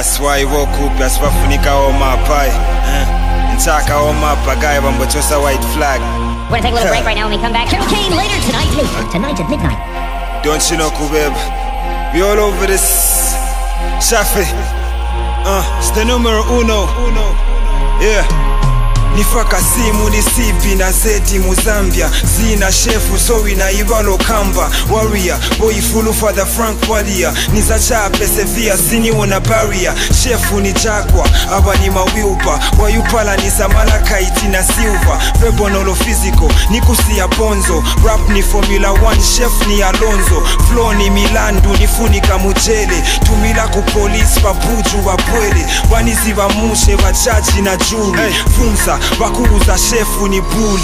Aswai wokupi aswafunika omapai Ntaka omapagaya bambochosa white flag. We're gonna take a little break right now when we come back. Carol Kane later tonight. Tonight at midnight. Don't you know, Kubeb? We all over this. Shafi. It's the numero uno. Yeah. Nifaka simu ni sipi na zeti Muzambia. Zina shefu so inaibalo kamba. Warrior, boy fulu father Frank Wadia. Nizacha pesevia sini wana barrier. Shefu ni Jagwa, aba ni mawiupa. Wayupala ni Samala Kaiti na Silva. Verbonolo physical, ni kusia bonzo. Rap ni Formula 1, chef ni Alonso. Flow ni Milandu, ni funika mujele. Tumila ku police, babuju wapwele. Wanizi wa mushe, wachaji na juri. Funza bakuuza shefu ni buli.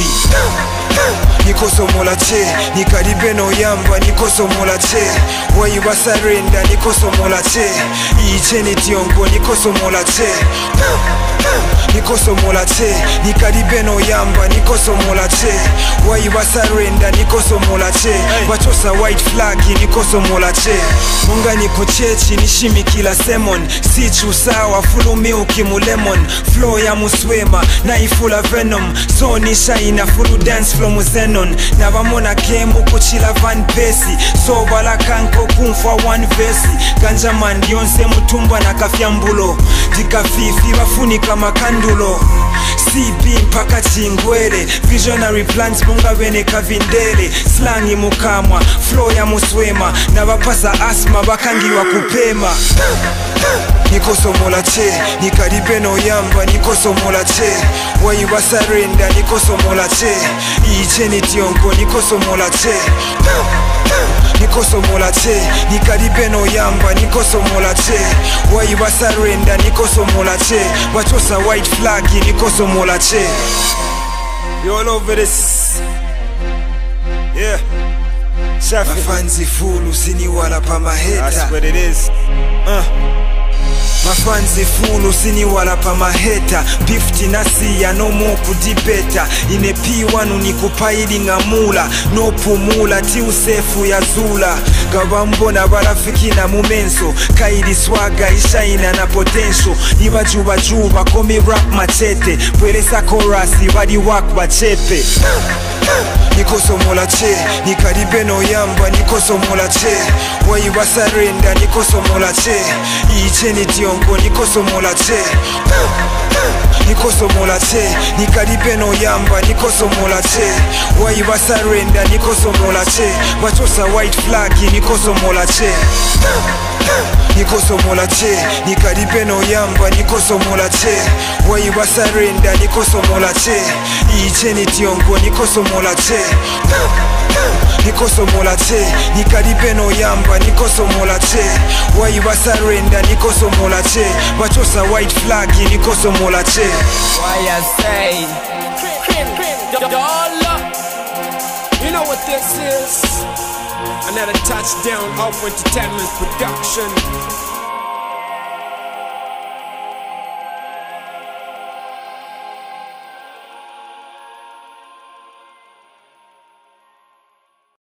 Nikosomola che, nikaribeno yamba nikosomola che. Wayi basarenda nikosomola che. Icheni tiongo nikosomola che. Nikosomola che, nikaribeno yamba nikosomola che. Wayi basarenda nikosomola che. Bachosa white flag nikosomola che. Munga niko chechi nishimi kila semon. Sichu sawa fulu milk mu lemon. Flow ya muswema na ifula venom. So nisha ina fulu dance flow muzenon. Na bamona game ukuchila van pesi. So bala kanko kumfa one vesi. Ganja man yonse mutumba na kafyambulo. Dika fifi bafunika makandulo. CB mpaka chingwele. Visionary plans munga wene kavindele. Slangi mukamwa, flow ya muswema. Na bapasa asma bakangiwa kupema. Nikosomola che, nikaribeno yamba nikosomola che. Wayi basarenda nikosomola che. Icheni tiongo nikosomola che. Nikosomola che, nikaribeno yamba nikosomola che. Wayi basarenda nikosomola che. Bachosa white flag nikosomola che. You all over this. Yeah. Mafanzi fulu sini wala pa maheta. That's what it is. Mafanzi fulu sini wala pa maheta. 50 nasi ya no mo kudibeta. Ine P1 unikupaili ngamula. No pumula ti usefu ya zula. Gabambo na barafiki na mumenso. Kaidi swaga ishaina na potential. Iba juba juba komi rap machete. Pwelesa korasi wadi wak bachepe. Nikosomola che, nikaribeno yamba nikosomola che. Wayi basarenda nikosomola che. Icheni tiongo nikosomola che. Nikosomola che, nikaribeno yamba nikosomola che. Wayi basarenda nikosomola che. Bachosa white flag nikosomola che. Nikosomola che, nikaribeno yamba nikosomola che. Wayi basarenda nikosomola che. Icheni tiongo nikosomola che. Nikosomola che, nikaribeno yamba nikosomola che. Wayi basarenda nikosomola che. Bachosa white flag nikosomola che. Why I say dollar. You know what this is? Another touchdown, Up Entertainment production.